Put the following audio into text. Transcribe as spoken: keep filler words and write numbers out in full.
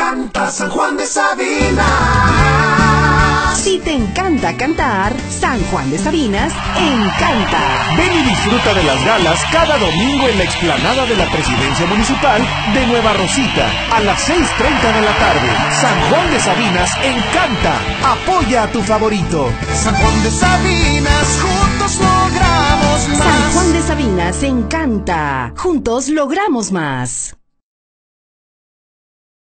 encanta San Juan de Sabinas. Si te encanta cantar, San Juan de Sabinas encanta. Ven y disfruta de las galas cada domingo en la explanada de la Presidencia Municipal de Nueva Rosita a las seis treinta de la tarde. San Juan de Sabinas encanta. Apoya a tu favorito. San Juan de Sabinas, juntos logramos más. San Juan de Sabinas encanta. Juntos logramos más.